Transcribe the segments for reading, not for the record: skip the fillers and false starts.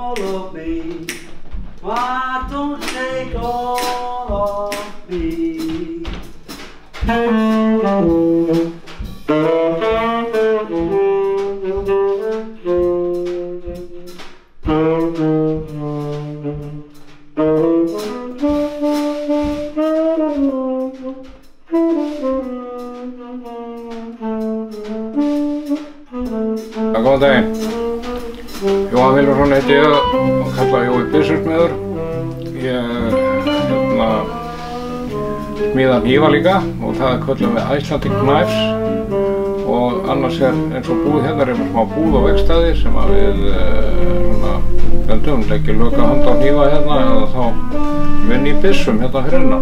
all of me? Why don't you take all of me? Góðan daginn. Jóhann Vilhjálmsson heiti ég og kalla Jói byssusmiður. Ég smíða hnífa líka og það köllum við Icelandic Knives og annars eins og búð hérna með smá búð og vegstæði sem að við leggjum löka hand á hnífa hérna eða þá vinn í byssum hérna fyrir innan.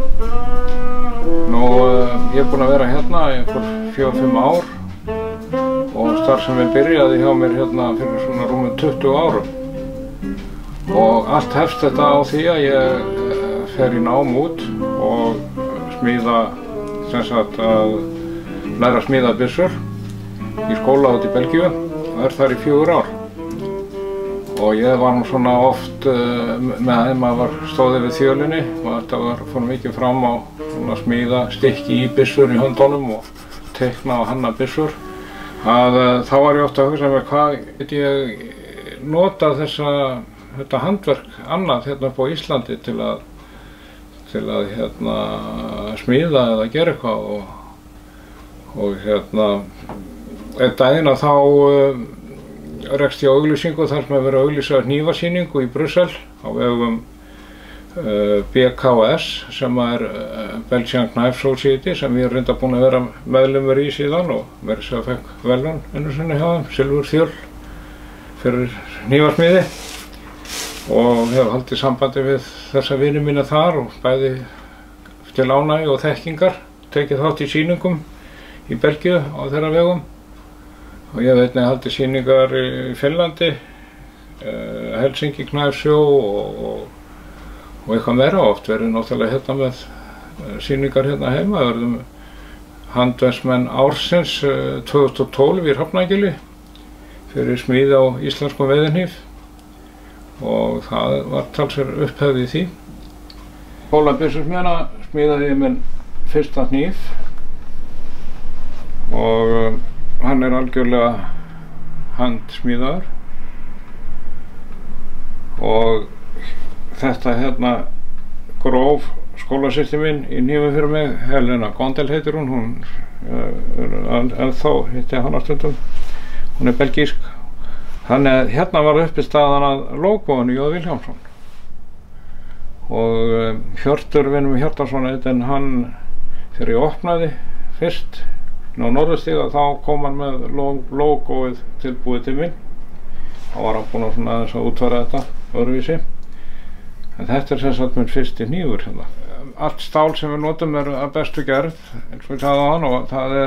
Ég búinn að vera hérna í einhver 4-5 ár og starfsemin byrjaði hjá mér hérna fyrir svona rúmum 20 árum. Og allt hefst þetta á því að ég fer í nám út og smíða, að læra að smíða byssur í skóla út í Belgíu og þar í 4 ár. Og ég var nú svona oft með þeim að stóði við þjölinni og þetta fór mikið fram á að smíða stykki í byssur í höndunum og teikna og hanna byssur. Þá var ég ofta að hugsa með hvað get ég notað þetta handverk annað hérna upp á Íslandi til að smíða eða gera eitthvað og einn daginn að þá rekst ég á auglýsingu þar sem að vera að auglýsa hnífasýningu í Brussel á vegum BKS sem er Belgian Knife Society sem ég reyndar búinn að vera meðlimur í síðan og verið sem að fekk verðlaun einu sinni hjá þeim, silfurþjöl fyrir hnífasmíði og hef haldið sambandi við þessa vini mína þar og bæði til ánægju og þekkingar tekið þátt í sýningum í Belgíu á þeirra vegum og ég hef einnig haldið sýningar í Finnlandi, Helsinki Knife Show og eitthvað meira oft verið náttúrulega hérna með sýningar hérna heima. Við verðum handverksmenn ársins 2012 í Hrafnagili fyrir smíði á íslenskum veiðihníf og það var talsverð upphefð í því. Byssusmíðana smíðaði ég minn fyrsta hníf og hann er algjörlega handsmíðaður og þetta hérna gróf skólasystir mín í hnífum fyrir mig, Helena Gondel heitir hún ennþá hitti hana stundum, hún er belgísk. Þannig að hérna var uppi staðan að logoinu Jói Vilhjálmsson og Hjörtur vinur Hjartarson en hann þegar ég opnaði fyrst á Norðurstíg þá kom hann með logoið tilbúið til mín. Þá var hann búinn að aðeins að útfæra þetta öðruvísi. En þetta er sem sagt minn fyrsti hnífur hérna. Allt stál sem við notum er að bestu gerð, eins og ég sagði á hann, og það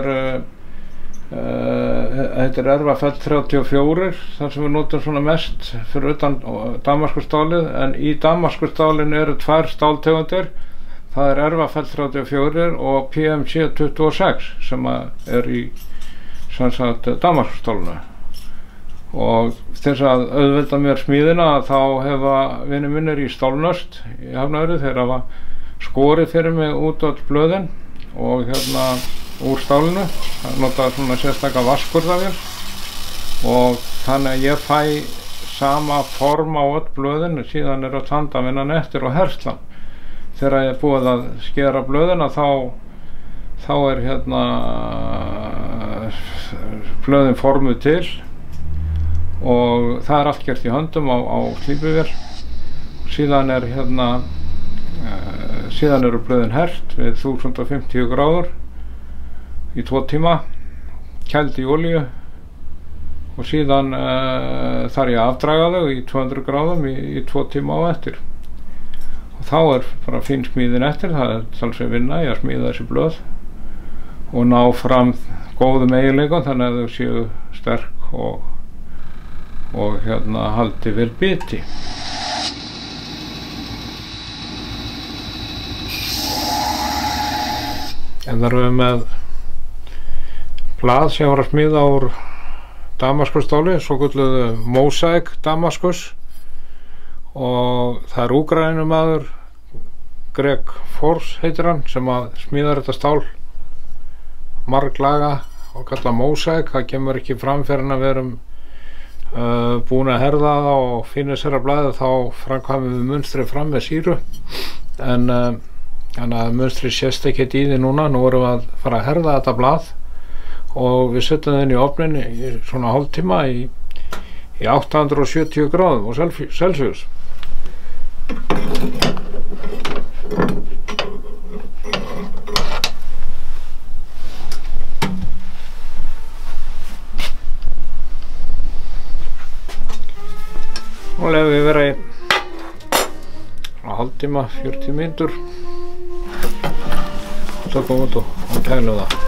þetta er Ervafell 34, þar sem við notum svona mest fyrir utan Damaskusstálið, en í Damaskusstálinu eru 2 stáltegundir. Það er Ervafell 34 og PMC 26 sem er í Damaskusstálinu. Og til þess að auðvelda mér smíðina þá hefa vinir mínir í Stálnöst í Hafnarfirði, þeir hafa skorið fyrir mig út öll blöðin og hérna úr stálinu, það notaði svona sérstaka vaskurðavél og þannig að ég fæ sama form á öll blöðin, síðan er að tandavinnan eftir og herslan. Þegar ég er búið að skera blöðina þá er hérna blöðin formuð til og það er allt gert í höndum á slípuvél. Síðan er síðan eru blöðin hert við 1050 gráður í 2 tíma, kæld í olíu og síðan þarf ég að afdraga þau í 200 gráðum í 2 tíma á eftir. Og þá er bara fín smíðin eftir, það er talsvert vinna í að smíða þessi blöð og ná fram góðum eiginleikum þannig að þau séu sterk og haldi vel biti. En þar erum við með blað sem var að smíða úr Damaskusstáli, svokölluðu Mosaic Damaskus og það úkraínumaður Greg Force heitir hann sem að smíðar þetta stál marglaga og kalla Mosaic. Það kemur ekki fram fyrir en að við erum búin að herða það og finisera blaðið, þá framkvæmum við munstrið fram með sýru, en þannig að munstrið sést ekkert í því núna. Nú erum við að fara að herða þetta blað og við setjum það inn í ofnin í svona hálftíma í 870 gráðum og Celsius. Og lefum við vera í hálftíma, 40 mínútur og tökum út og kælum það.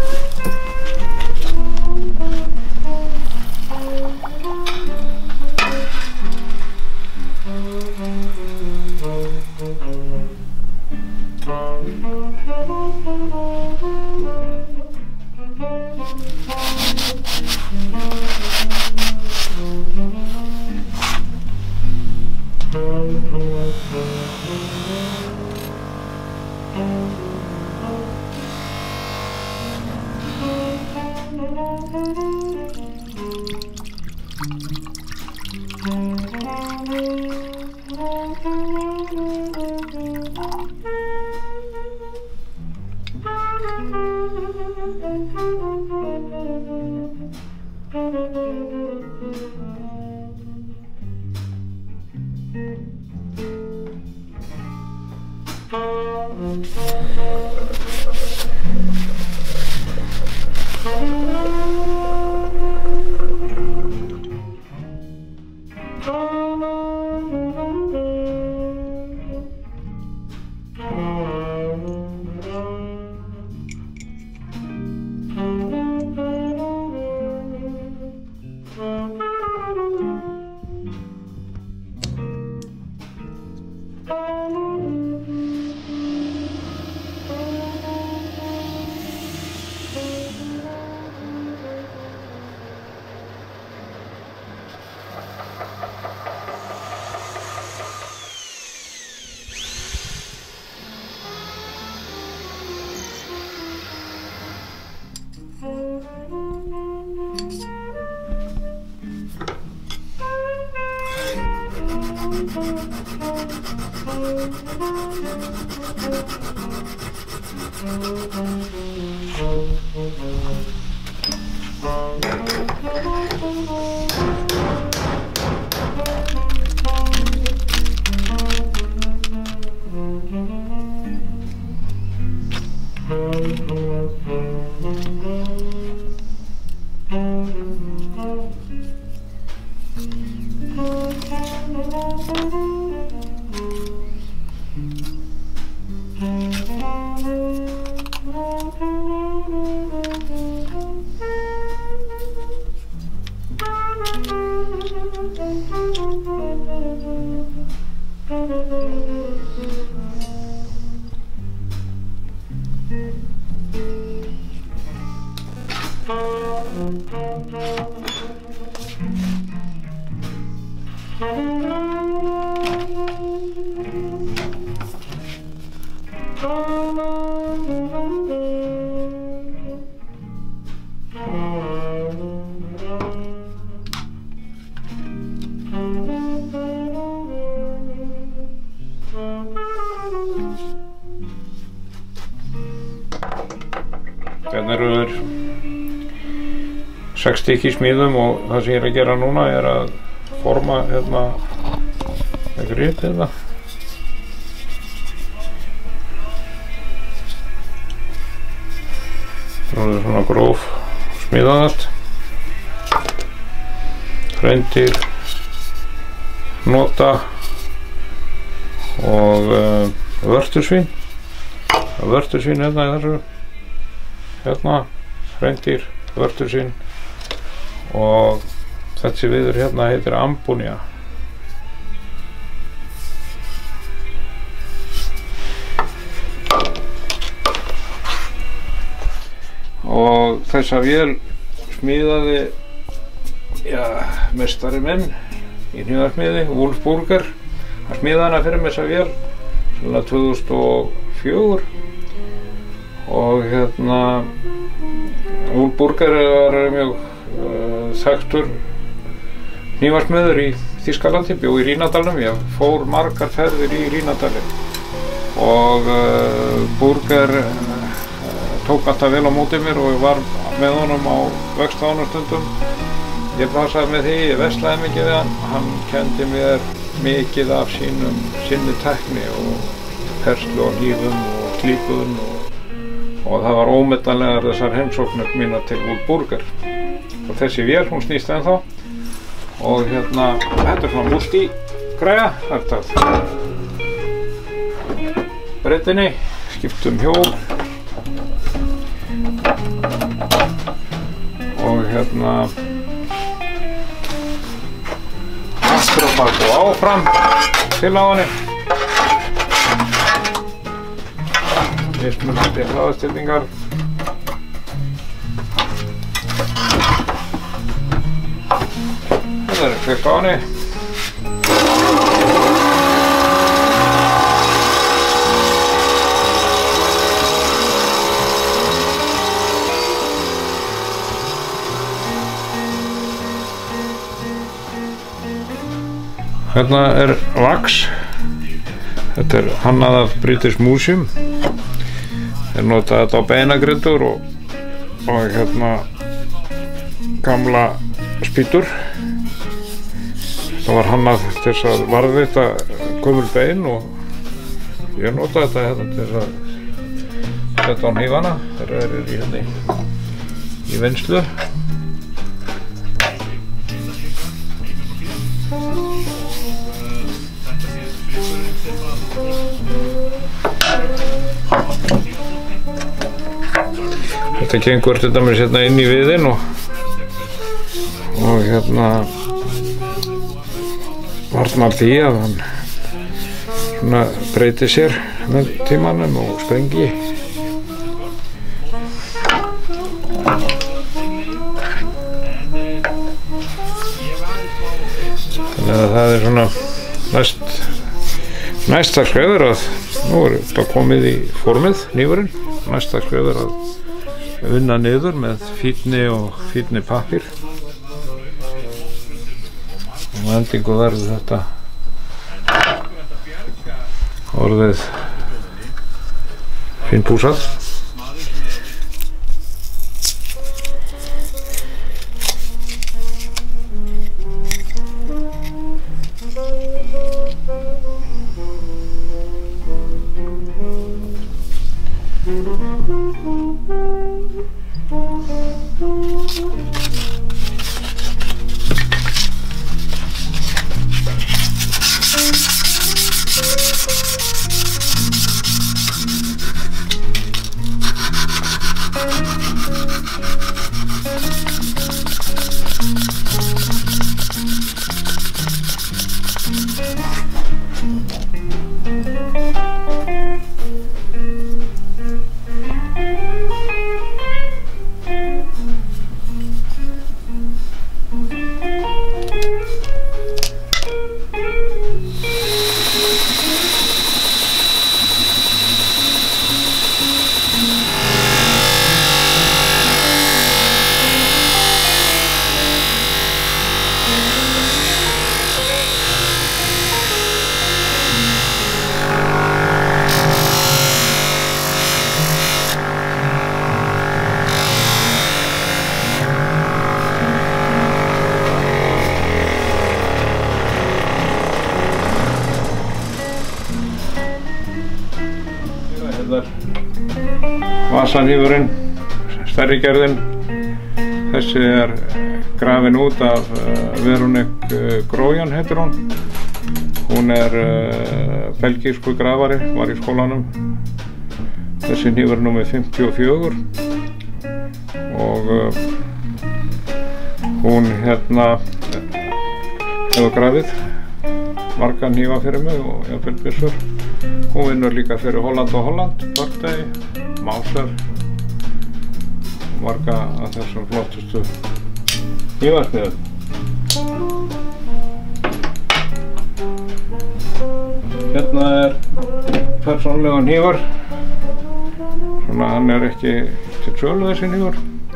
Hérna eru 6 stykki í smíðum og það sem ég er að gera núna er að forma hérna með grip hérna. Nú er svona gróf smíðað allt. Hreindýr, hnota og vörtursvín. Vörtursvín hérna í þessu. Hérna, hreindýr, vörtursvín og þessi viður hérna heitir Ambunia. Og þessa vél smíðaði meistari minn í hnífasmíði, Wolfburger. Hann smíðaði hana fyrir mig þessa vél, svona 2004 og hérna Úl Burger var mjög þekktur hnífasmiður í Þýskalandi, bjó í Rínadalnum. Ég fór margar ferðir í Rínadalinn og Burger tók alltaf vel á móti mér og ég var með honum á vegstæðunum stundum. Ég passaði með því, ég veslaði mikið við hann. Hann kendi mér mikið af sinni tækni og perslu og hnífum og klípuðum og það var ómetanlegar þessar heimsóknir mína til Úl Burger. Og þessi vél, hún snýst ennþá og hérna, þetta svona multi-græja. Þetta breytinni, skiptum hjól og hérna aftur og bak og áfram til á henni. Mismunandi hraðastillingar. Það er kveikt á henni. Hérna er Vax. Þetta er hannað af British Museum. Þeir nota þetta á beinagrindur og hérna gamla spýtur. Það var hannað til þess að varðveita gömul bein og ég nota þetta hérna til þess að setja á hnífana þegar þeir eru í vinnslu. Þetta gengur til dæmis hérna inn í viðinn og hérna varnar því að hann svona breyti sér með tímanum og sprengi. Þannig að það er svona næsta skrefur að nú er þetta komið í formið, hnífurinn. Næsta skrefur að unna niður með fínni og fínni pappír og endingu verður þetta orðið fínpúsað. Vasanhnífurinn, stærri gerðin. Þessi er grafin út af Veronique Groyan heitir hún. Hún er belgísku grafari, var í skólanum. Þessi hnífur er númer 54 og hún hérna hefur grafið marga hnífa fyrir mig og jafnvel byssur. Hún vinnur líka fyrir Holland og Holland, Birthday, Mauser, marga af þessum flottustu hnífasmiðum. Hérna persónulega hnífur. Svona hann ekki til sölu þessi hnífur.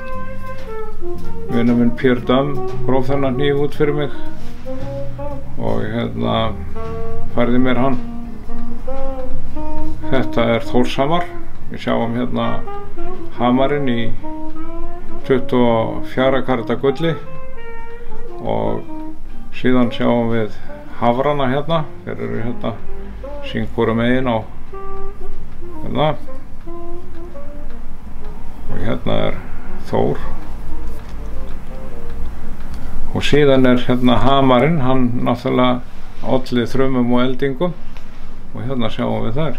Vinur minn Pér Dam gróf þennan hníf út fyrir mig og færði mér hann. Þetta Þórshamar. Við sjáum hérna hamarinn í 24 karata gulli og síðan sjáum við hafrana hérna. Þeir eru hérna syngur megin á hérna og hérna Þór og síðan hérna hamarinn, hann náttúrulega olli þrumum og eldingum og hérna sjáum við þær.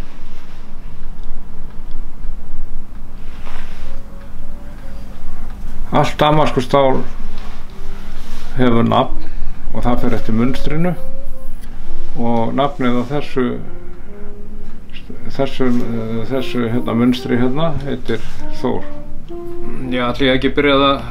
Allt damaskustál hefur nafn og það fer eftir munstrinu og nafnið á þessu hérna munstri hérna heitir Þór. Ég ætli ekki byrjaði að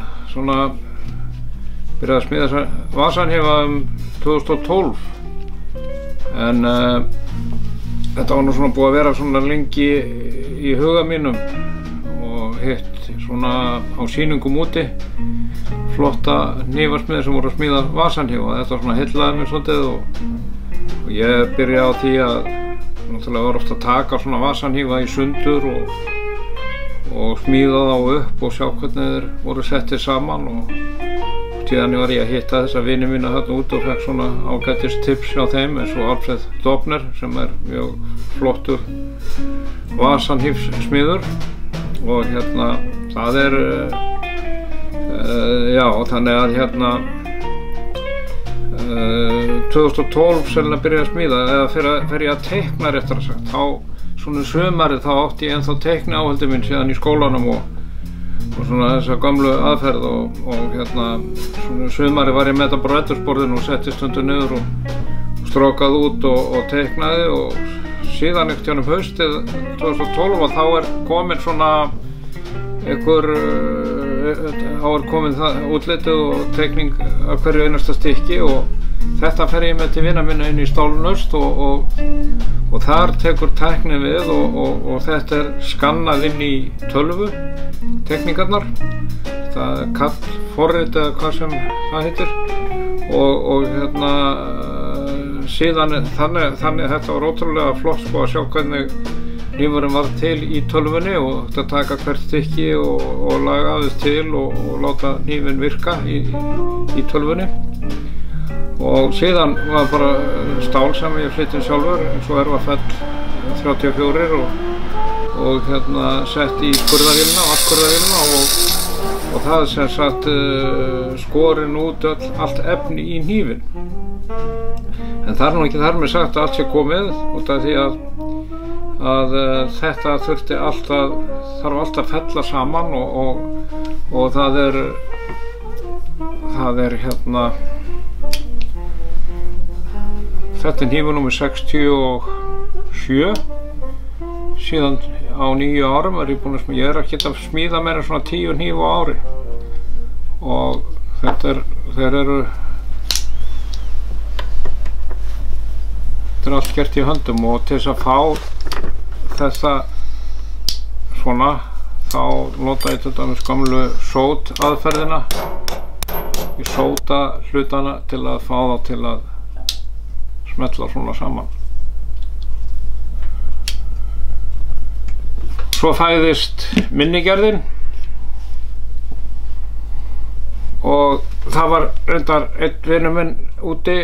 smíða þessa vasanhífa 2012 en þetta var nú svona búið að vera svona lengi í huga mínum og hitt svona á sýningum úti flotta hnífasmiðir sem voru að smíða vasanhífa. Þetta svona heillaði mér svolítið og ég byrjaði á því að náttúrulega var ofta að taka svona vasanhífa í sundur og smíða þá upp og sjá hvernig þeir voru settir saman og síðan var ég að hitta þessa vini mína þarna út og fekk svona ágætis tips hjá þeim eins og Alfred Dobner sem mjög flottur vasanhífssmiður og það já, þannig að 2012 sennilega byrjaði að smíða eða fer ég að teikna réttar að sagt. Þá svona sumarið þá átti ég ennþá teikni áhaldi minn síðan í skólanum og svona þessa gamlu aðferð og svona sumarið var ég með þetta bara á eldhúsborðinu og setti stundum niður og strókaði út og teiknaði og síðan einhvern haustið 2012 og þá komin svona komin það útlitið og teikning af hverju einasta stykki og þetta fer ég með til vina minna inn í Stálunöst og þar tekur tæknin við og þetta skannað inn í tölvu teikningarnar. Það kallforrit eða hvað sem það heitir og síðan þannig þetta var ótrúlega flott að sjá hvernig hnífurinn var til í tölvunni og þetta taka hvert stykki og laga þess til og láta hnífinn virka í tölvunni og síðan var bara stál sem ég flytti sjálfur eins og Fell 34 og sett í vatnskurðarvélina og það sem sagt skorin út allt efni í hnífinn. En það nú ekki þar með sagt að allt sé komið út af því að þetta þarf allt að fella saman og það er þetta hnífur númer 67 síðan á 9 árum ég er ekki að smíða meira en svona 10 hníf á ári og þetta er allt gert í höndum og til þess að fá þessa svona þá nota ég til dæmis gamlu sót aðferðina ég sóta hlutana til að fá þá til að smetla svona saman. Svo fæðist minnigerðin og það var reyndar einn vinur minn úti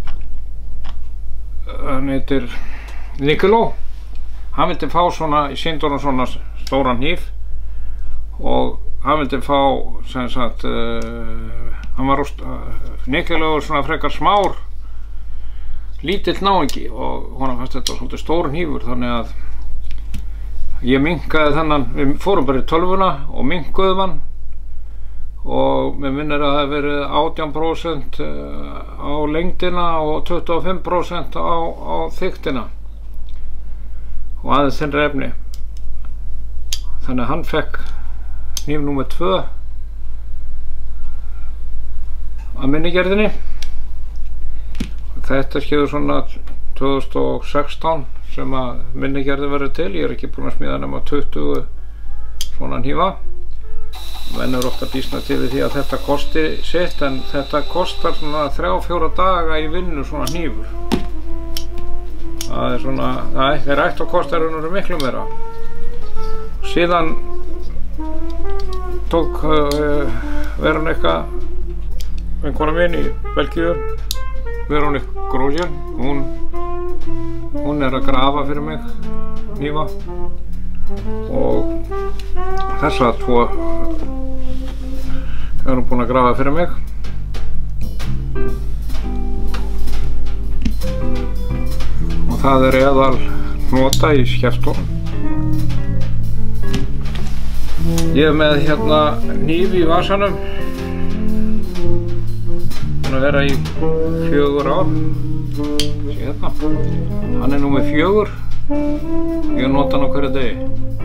hann heitir Nikoló hann vildi fá svona, ég sýndi honum svona stóran hníf og hann vildi fá sem sagt hann var Nikoló svona frekar smár lítill náungi og honum fannst þetta svolítið stór hnífur þannig að ég minnkaði þennan, við fórum bara í tölvuna og minnkuðum hann og mér minnir að það hefði verið 18% á lengdina og 25% á þykktina og aðeins þennri efni þannig að hann fekk hníf númer 2 að minnigerðinni. Þetta skeiður svona 2016 sem að minnigerði verður til. Ég er ekki búinn að smíða nema 20 svona hnífa. Menn eru ofta býsna til því að þetta kosti sitt, en þetta kostar svona 3-4 daga í vinnu svona hnífur. Það er svona, þeir ættu að kosta raunverulega miklu meira. Síðan tók Veronika, vinkona mín í Belgíu, Veronika Grosjean, hún er að grafa fyrir mig hnífa og þessa tvo er hún búin að grafa fyrir mig. Og það er eðal hnota í skeftunum. Ég er með hérna hníf í vasanum. Búinn að vera í 4 ár. Hérna. Hann er nú með 4. Ég nota hann á hverju degi.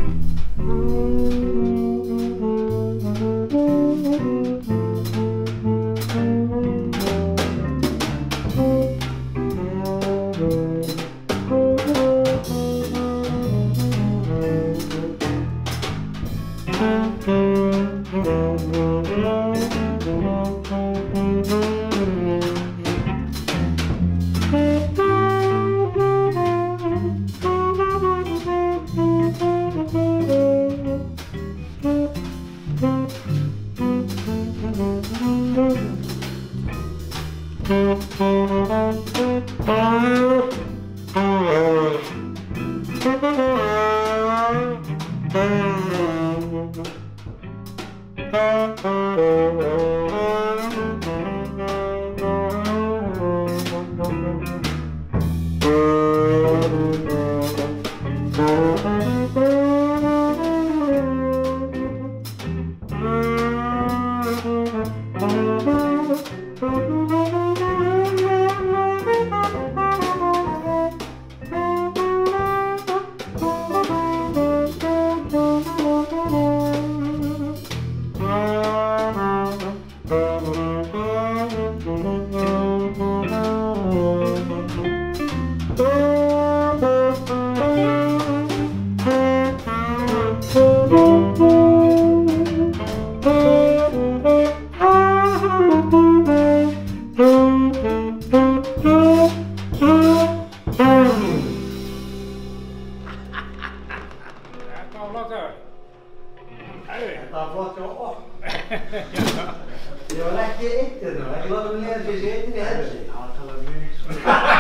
Þetta var flott hjá okkur. Ég var ekki eitt hérna, ekki láta mig líða fyrir þessi eitt í helsi. Já, það var mjög.